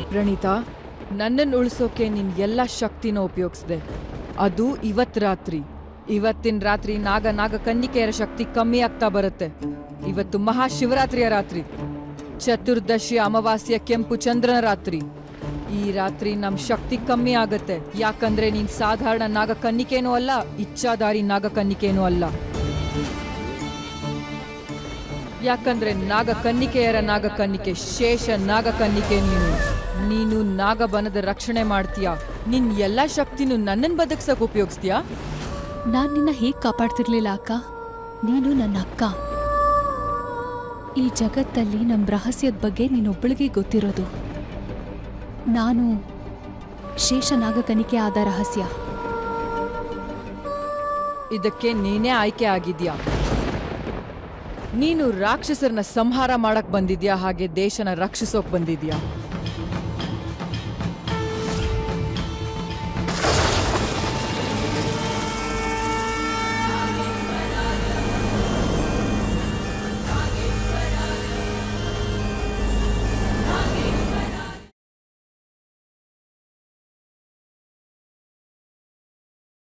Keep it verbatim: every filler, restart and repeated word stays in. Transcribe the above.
ಪ್ರಣೀತಾ, ನನ್ನನ್ನು ಉಳಿಸೋಕೆ ನಿನ್ ಎಲ್ಲ ಶಕ್ತಿನ ಉಪಯೋಗಿಸ್ದೆ. ಅದು ಇವತ್ ರಾತ್ರಿ. ಇವತ್ತಿನ ರಾತ್ರಿ ನಾಗ ನಾಗ ಕನ್ನಿಕೆಯರ ಶಕ್ತಿ ಕಮ್ಮಿ ಆಗ್ತಾ ಬರುತ್ತೆ. ಇವತ್ತು ಮಹಾಶಿವರಾತ್ರಿಯ ರಾತ್ರಿ, ಚತುರ್ದಶಿ ಅಮಾವಾಸ್ಯ ಕೆಂಪು ಚಂದ್ರನ ರಾತ್ರಿ. ಈ ರಾತ್ರಿ ನಮ್ ಶಕ್ತಿ ಕಮ್ಮಿ ಆಗತ್ತೆ. ಯಾಕಂದ್ರೆ ನೀನ್ ಸಾಧಾರಣ ನಾಗ ಕನ್ನಿಕೇನೂ ಅಲ್ಲ, ಇಚ್ಛಾಧಾರಿ ನಾಗ ಕನ್ನಿಕೇನೂ ಅಲ್ಲ. ಯಾಕಂದ್ರೆ ನಾಗ ಕನ್ನಿಕೆಯರ ನಾಗ ಕನ್ನಿಕೆ ಶೇಷ ನಾಗ ಕನ್ನಿಕೆ ನೀನು. ನೀನು ನಾಗಬನದ ರಕ್ಷಣೆ ಮಾಡ್ತೀಯಾ. ನಿನ್ ಎಲ್ಲಾ ಶಕ್ತಿನೂ ನನ್ನನ್ ಬದುಕ್ಸಕ್ ಉಪಯೋಗಿಸ್ತೀಯಾ? ನಾನ್ ನಿನ್ನ ಹೇಗ್ ಕಾಪಾಡ್ತಿರ್ಲಿಲ್ಲ ಅಕ್ಕ. ನೀನು ನನ್ನ ಅಕ್ಕ. ಈ ಜಗತ್ತಲ್ಲಿ ನಮ್ ರಹಸ್ಯದ ಬಗ್ಗೆ ನೀನೊಬ್ಬಳಿಗೆ ಗೊತ್ತಿರೋದು. ನಾನು ಶೇಷ ನಾಗಕನಿಕೆ ಆದ ರಹಸ್ಯ. ಇದಕ್ಕೆ ನೀನೇ ಆಯ್ಕೆ ಆಗಿದ್ಯಾ. ನೀನು ರಾಕ್ಷಸರನ್ನ ಸಂಹಾರ ಮಾಡಕ್ ಬಂದಿದ್ಯಾ, ಹಾಗೆ ದೇಶನ ರಕ್ಷಿಸೋಕ್ ಬಂದಿದ್ಯಾ?